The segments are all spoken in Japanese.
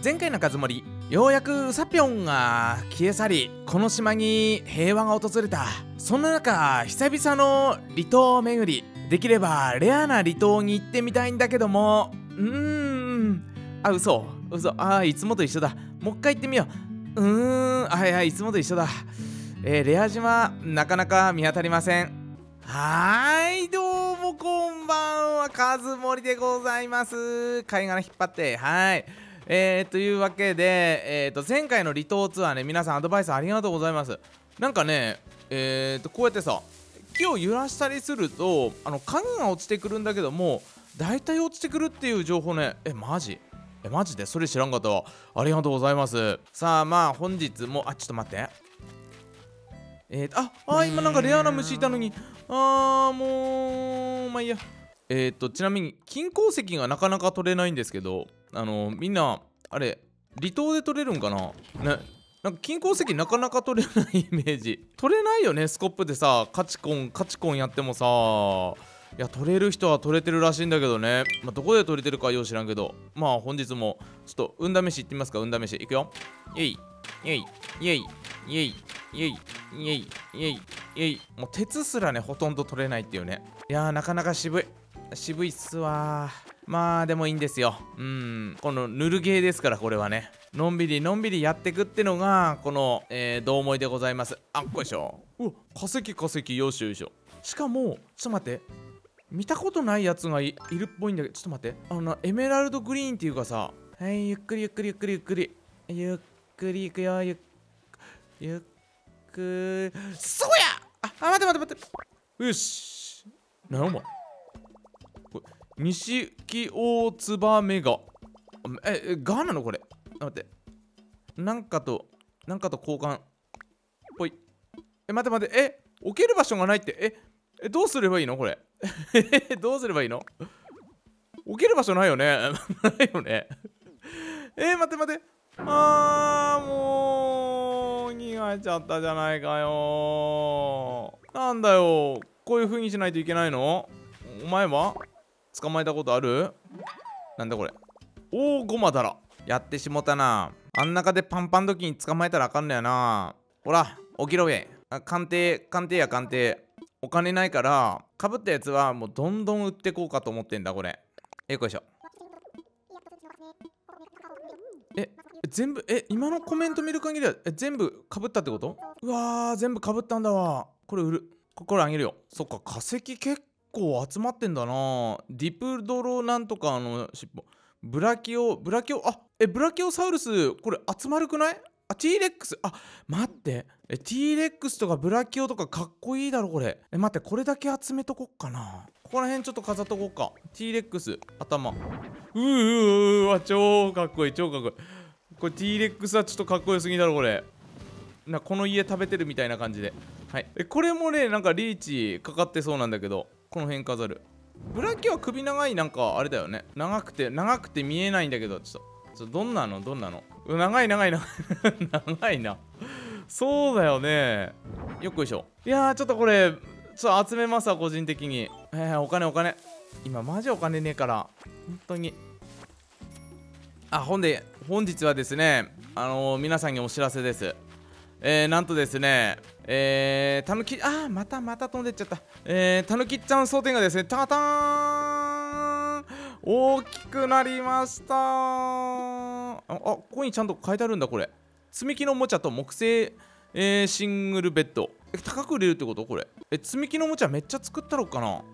前回の数盛り、ようやくウサピョンが消え去り、この島に平和が訪れた。そんな中、久々の離島巡り。できればレアな離島に行ってみたいんだけども、嘘、いつもと一緒だ。もう一回行ってみよう。いつもと一緒だ。レア島、なかなか見当たりません。どうもこんばんは、かずもりでございます。貝殻引っ張って、というわけで、前回の離島ツアーね、皆さんアドバイスありがとうございます。なんかね、こうやってさ、木を揺らしたりすると、影が落ちてくるんだけども、大体落ちてくるっていう情報ね、マジでそれ知らんかったわ。ありがとうございます。さあ、まあ、本日も、ちょっと待って。今なんかレアな虫いたのに、もう、まあいいや。ちなみに、金鉱石がなかなか取れないんですけど、みんな、あれ、離島で取れるんかなね。なんか金鉱石なかなか取れないイメージ。取れないよね、スコップでさ、カチコンやってもさ。いや、取れる人は取れてるらしいんだけどね。まあ、どこで取れてるかよう知らんけど。まあ、本日も、ちょっと、運試しいってみますか、運試し。いくよ。イエイ。もう鉄すらね、ほとんど取れないっていうね。いやー、なかなか渋いっすわー。まあでもいいんですよ。このぬるゲーですから、これはね。のんびりやってくってのがこの、どう思いでございます。こいしょ。化石、よいしょ。しかもちょっと待って、見たことないやつがいるっぽいんだけど、ちょっと待って、エメラルドグリーンっていうかさ、ゆっくりいくよ。そうや。待って。よし。なにお前、錦大ツバメガ。ガなのこれ。待って。なんかと交換。ぽい。待って。置ける場所がないって。どうすればいいのこれ。どうすればいいの？置ける場所ないよね。ないよね。待って。もう、逃げちゃったじゃないかよ。なんだよ。こういう風にしないといけないの？お前は捕まえたことある？なんだこれ。ゴマだら。やってしもたな。あん中でパンパン時に捕まえたらあかんのやな。ほら、起きろべ。鑑定。お金ないから、かぶったやつはもうどんどん売ってこうかと思ってんだ、これ。よいしょ。全部、今のコメント見る限りは、全部かぶったってこと？うわー、全部かぶったんだわ。これ売る。これあげるよ。そっか、化石結構集まってんだな。ディプドロなんとかの尻尾。ブラキオブラキオサウルス、これ集まるくない？T レックス。待って。T レックスとかブラキオとかかっこいいだろこれ。待って、これだけ集めとこっかな。ここら辺ちょっと飾っとこうか。T レックス頭。超かっこいい。これ T レックスはちょっとかっこよすぎだろこれ。この家食べてるみたいな感じで。これもね、なんかリーチかかってそうなんだけど、この辺飾る。ブラキオは首長い、なんかあれだよね。長くて見えないんだけど、ちょっとどんなの長いな。長いな。そうだよね。よっこいしょ。いやー、ちょっとこれちょっと集めますわ、個人的に。お金。今マジお金ねえから本当に。本日はですね、皆さんにお知らせです。なんとですね、たぬき、また飛んでっちゃった。たぬきちゃん商店がですね、タターン大きくなりました。ここにちゃんと書いてあるんだ、これ。積み木のおもちゃと木製、シングルベッド。高く売れるってことこれ。積み木のおもちゃめっちゃ作ったろかな。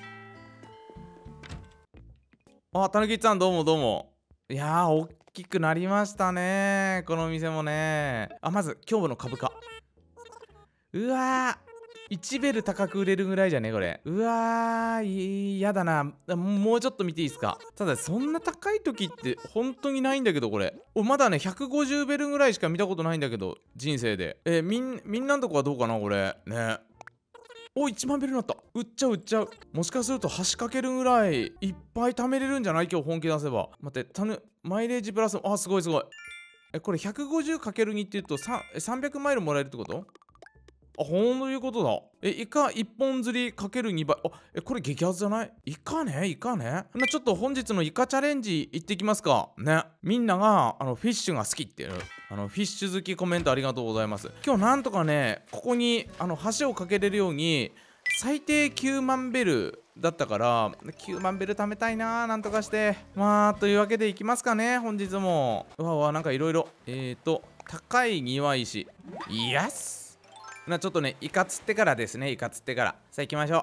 たぬきちゃんどうも。いやー、大きくなりましたね、この店もね。まず今日の株価。うわー、1ベル高く売れるぐらいじゃねこれ。うわー、やだな。もうちょっと見ていいですか。ただそんな高い時って本当にないんだけど、これまだね150ベルぐらいしか見たことないんだけど、人生で。みんなのとこはどうかなこれね。1万ベルになった。売っちゃう。もしかすると橋かけるぐらいいっぱい貯めれるんじゃない？今日本気出せば。待って、マイレージプラス、すごい。これ 150×2 って言うと300マイルもらえるってこと？ あ、ほんということだ。イカ一本釣りかける2倍。これ激アツじゃない？イカね。ちょっと本日のイカチャレンジ行ってきますか。ね。みんなが、フィッシュが好きっていう、フィッシュ好きコメントありがとうございます。今日なんとかね、ここに、橋を架けれるように、最低9万ベルだったから、9万ベル貯めたいなー、なんとかして。まあ、というわけでいきますかね、本日も。うわうわ、なんかいろいろ。高い庭石。イエス！ちょっとね、イカ釣ってからですね、イカ釣ってから。さあ行きましょう。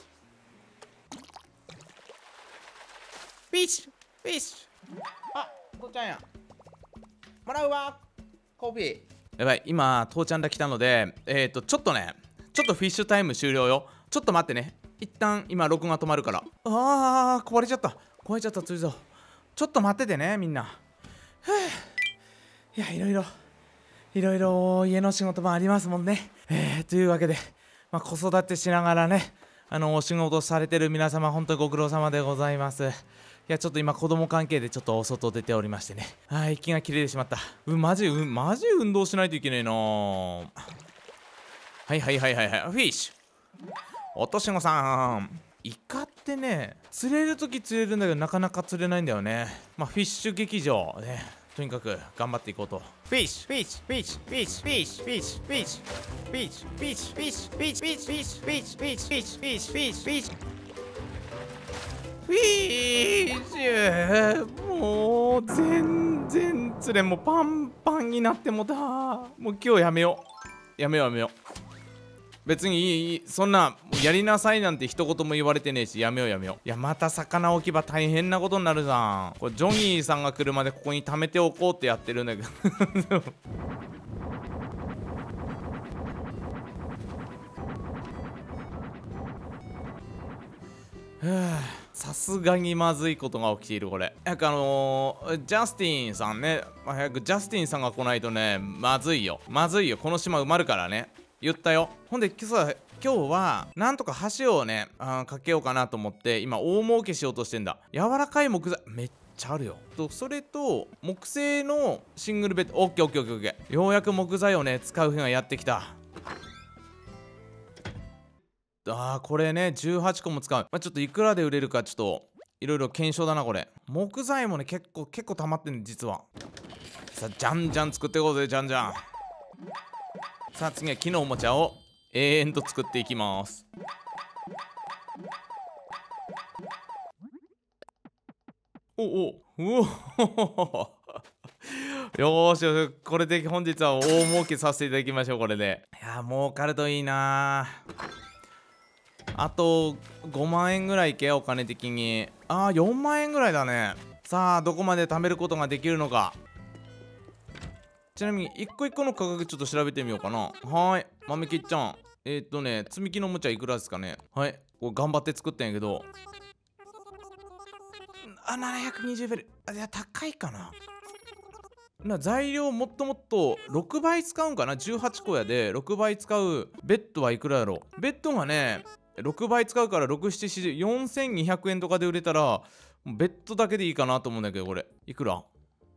フィッシュあ、父ちゃんや。もらうわ。コーヒー。やばい、今、父ちゃんが来たので、ちょっとね、ちょっとフィッシュタイム終了よ。ちょっと待ってね。一旦今録画止まるから。壊れちゃった釣りぞ。ちょっと待っててね、みんな。いや、いろいろ家の仕事もありますもんね。というわけで、子育てしながらね、お仕事されてる皆様、本当にご苦労様でございます。いや、ちょっと今、子供関係でちょっとお外出ておりましてね。息が切れてしまった。マジ運動しないといけねえな。はい。フィッシュ。おとしごさん。イカってね、釣れるとき釣れるんだけど、なかなか釣れないんだよね。フィッシュ劇場ね。とにかく頑張っていこうと。フィッシュ。もう全然釣れん。もうパンパンになってもた。もう今日やめよう。別にそんなやりなさいなんて一言も言われてねえし、やめよう。いや、また魚置き場大変なことになるじゃん。これジョニーさんが来るまでここに貯めておこうってやってるんだけどさすがにまずいことが起きている。これジャスティンさんね、早くジャスティンさんが来ないとね、まずいよ。この島埋まるからね、言ったよ。ほんで今日はなんとか橋をねかけようかなと思って、今大儲けしようとしてんだ。柔らかい木材めっちゃあるよ。それと木製のシングルベッド。オッケー。ようやく木材をね使う日がやってきた。これね18個も使う。ちょっといくらで売れるかちょっといろいろ検証だな。これ木材もね結構溜まってんね、実は。さあじゃんじゃん作っていこうぜ。じゃん。さあ次は木のおもちゃを永遠と作っていきます。うおよーし、これで本日は大儲けさせていただきましょう。これでいや儲かるといいな。あと5万円ぐらいいけ、お金的に。4万円ぐらいだね。さあどこまで貯めることができるのか。ちなみに一個一個の価格ちょっと調べてみようかな。豆吉ちゃん、積み木のおもちゃいくらですかね。これ頑張って作ったんやけど、720ベル。いや高いかな。材料もっと6倍使うんかな。18個やで6倍使う。ベッドはいくらやろ。ベッドがね6倍使うから6、7、4200円とかで売れたらベッドだけでいいかなと思うんだけど、これいくら。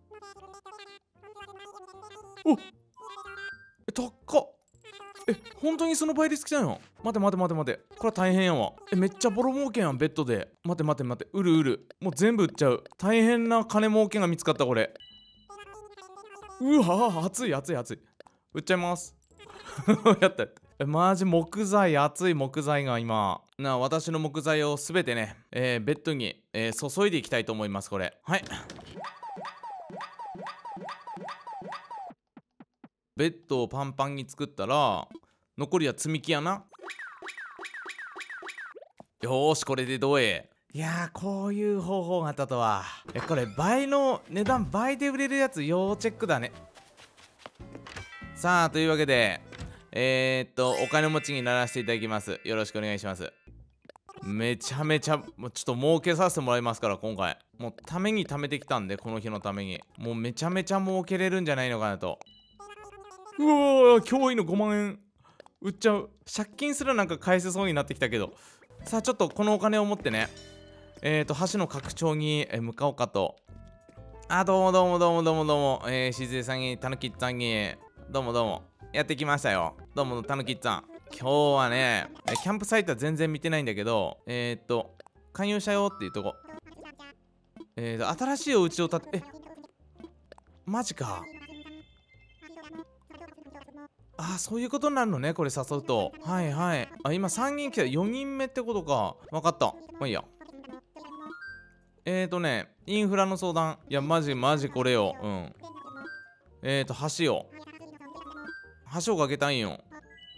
高っ。本当にその倍率来たの。待て。これは大変やわ。めっちゃボロ儲けやん、ベッドで。待て。売る。もう全部売っちゃう。大変な金儲けが見つかった、これ。うわ熱い。売っちゃいますやった。マジ木材、熱い木材が今私の木材をすべてね、ベッドに、注いでいきたいと思います。これベッドをパンパンに作ったら残りは積み木やな。よーし、これでどうえ。いやー、こういう方法があったとは。これ値段倍で売れるやつ要チェックだね。さあというわけでお金持ちにならせていただきます。よろしくお願いします。めちゃめちゃもうちょっと儲けさせてもらいますから。今回もうために貯めてきたんで、この日のためにもうめちゃめちゃ儲けれるんじゃないのかなと。うわー、驚異の5万円売っちゃう。借金すらなんか返せそうになってきたけど。さあちょっとこのお金を持ってね橋の拡張に向かおうかと。どうもしずえさんにたぬきっさんにどうもやってきましたよ。どうもたぬきっさん。 今日はね、キャンプサイトは全然見てないんだけど、勧誘したよっていうとこ。新しいお家を建て、マジか。あ、そういうことになるのね、これ誘うと。はいはい。あ、今3人来た。4人目ってことか。わかった。まあいいや。インフラの相談。いや、マジこれよ。うん。橋をかけたんよ。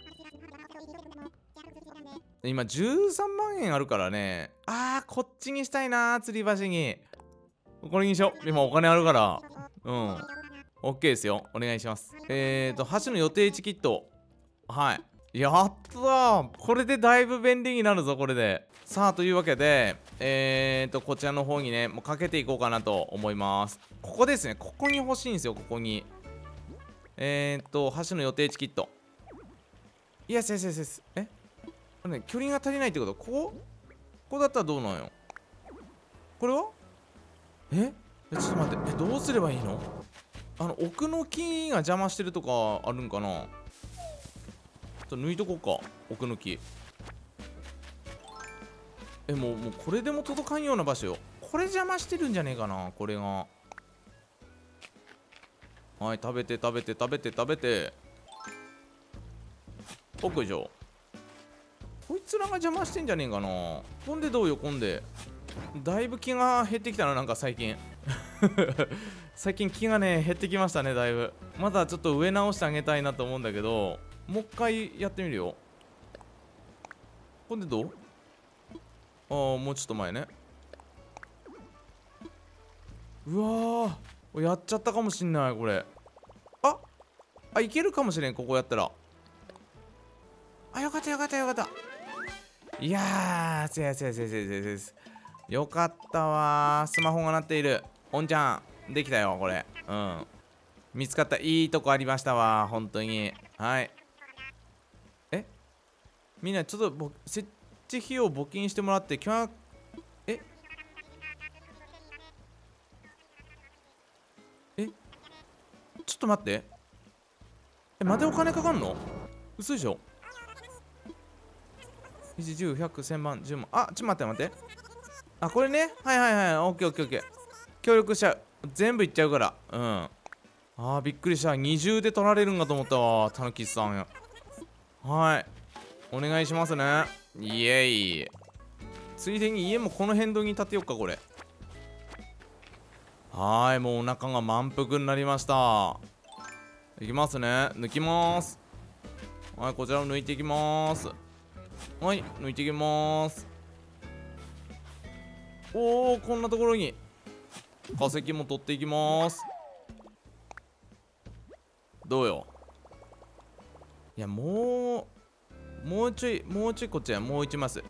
今13万円あるからね。こっちにしたいな、吊り橋に。これにしよう。今お金あるから。うん。OK ですよ。お願いします。橋の予定地キット。はい。やったー。これでだいぶ便利になるぞ、これで。さあ、というわけで、こちらの方にね、もうかけていこうかなと思います。ここですね。ここに欲しいんですよ、ここに。橋の予定地キット。イエス。距離が足りないってこと？ここだったらどうなんよ？これは？ちょっと待って。どうすればいいの？奥の木が邪魔してるとかあるんかな？ちょっと抜いとこうか。奥の木。もうこれでも届かんような場所よ。これ邪魔してるんじゃねえかな、これが。はい、食べて。おっこいしょ。こいつらが邪魔してんじゃねえかな。こんでどうよ、こんで。だいぶ気が減ってきたな、なんか最近。最近気がね、減ってきましたね、だいぶ。まだちょっと植え直してあげたいなと思うんだけど、もう一回やってみるよ。こんでどう？もうちょっと前ね。うわー、やっちゃったかもしんない、これ。いけるかもしれん、ここやったら。よかった。いやー、せよかったわー。スマホが鳴っている。おんちゃん、できたよ、これ。うん。見つかった。いいとこありましたわ、本当に。はい。みんな、ちょっと、設置費用募金してもらって、ちょっと待って。までお金かかんの？嘘でしょ？1、10、100、1000万、10万。ちょっと待って。これね。はい。オッケー。協力しちゃう。全部いっちゃうから。うん。びっくりした。二重で取られるんかと思ったわ。たぬきさんや。はい。お願いしますね。イエイ。ついでに家もこの辺道に建てよっか、これ。もうお腹が満腹になりました。いきますね。抜きます。はい、こちらを抜いていきます。はい、抜いていきます。こんなところに化石も取っていきます。どうよ？いや、もうちょいこっちや。もういきます。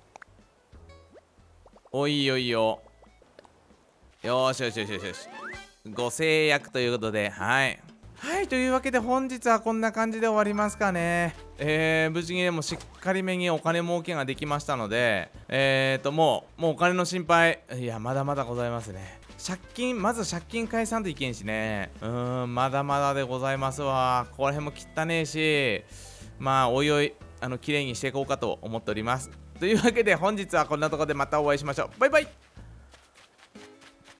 いいよ。よし。ご制約ということで、はい、というわけで本日はこんな感じで終わりますかね。無事にでもしっかりめにお金儲けができましたので、もうお金の心配、いや、まだまだございますね。まず借金返さんといけんしね。まだまだでございますわ。ここら辺も汚ねえし、まあ、おいおい、綺麗にしていこうかと思っております。というわけで本日はこんなところでまたお会いしましょう。バイバイ。